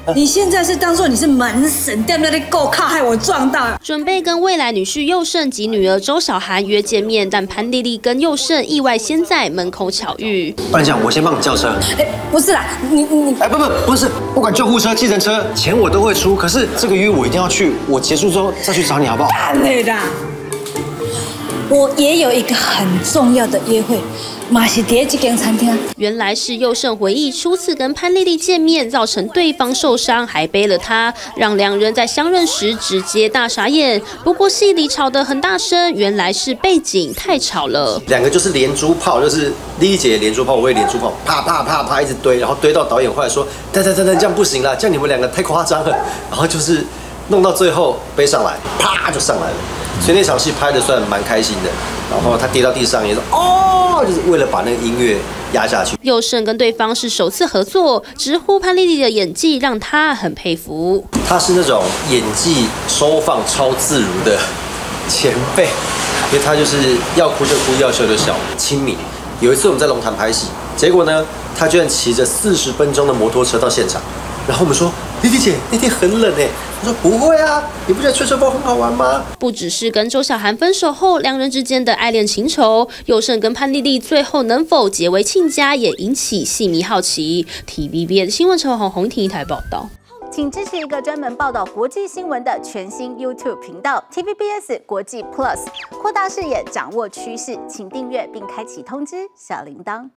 你现在是当做你是门神，在那里够靠害我撞到。 准备跟未来女婿佑胜及女儿周小涵约见面，但潘丽丽跟佑胜意外先在门口巧遇。 不然这样，我先帮你叫车。 不是啦，你不是，不管救护车、计程车，钱我都会出。可是这个约我一定要去，我结束之后再去找你，好不好？ 太累的。我也有一个很重要的约会。嘛是第一间餐厅。 原来是佑胜回忆初次跟潘丽丽见面，造成对方受伤，还背了她，让两人在相认时直接大傻眼。不过戏里吵得很大声，原来是背景太吵了。 两个就是连珠炮，就是丽丽姐连珠炮，我也连珠炮，啪啪啪啪一直堆，然后堆到导演后来说，等，这样不行啦，这样你们两个太夸张了。然后就是弄到最后背上来，啪就上来了。所以那场戏拍的算蛮开心的，然后他跌到地上也说哦，就是为了把那个音乐压下去。 佑胜跟对方是首次合作，直呼潘丽丽的演技让他很佩服。 他是那种演技收放超自如的前辈，因为他就是要哭就哭，要笑就笑，亲民。有一次我们在龙潭拍戏，结果呢，他居然骑着40分钟的摩托车到现场，然后我们说丽丽姐那天很冷哎。我说不会啊，你不觉得吹吹风很好玩吗？ 不只是跟周小涵分手后，两人之间的爱恋情仇，佑胜跟潘丽丽最后能否结为亲家，也引起戏迷好奇。TVBS 的新闻陈红婷台报道。 请支持一个专门报道国际新闻的全新 YouTube 频道 TVBS 国际 Plus， 扩大视野，掌握趋势，请订阅并开启通知小铃铛。